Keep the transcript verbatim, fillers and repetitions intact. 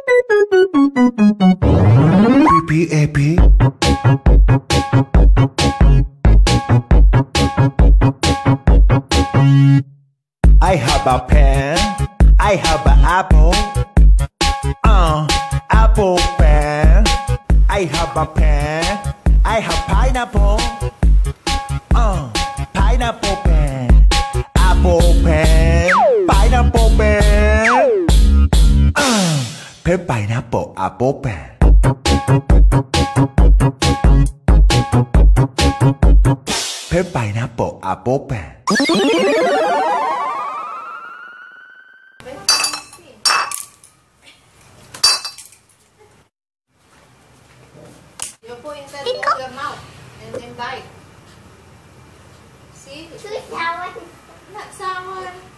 P P A P I have a pen I have an apple uh apple pen I have a pen I have pineapple uh pineapple pen apple pen pineapple pen uh pen pineapple apple pen pen pineapple apple pen You put inside of your mouth and then bite. See? Sweet sour. Not sour.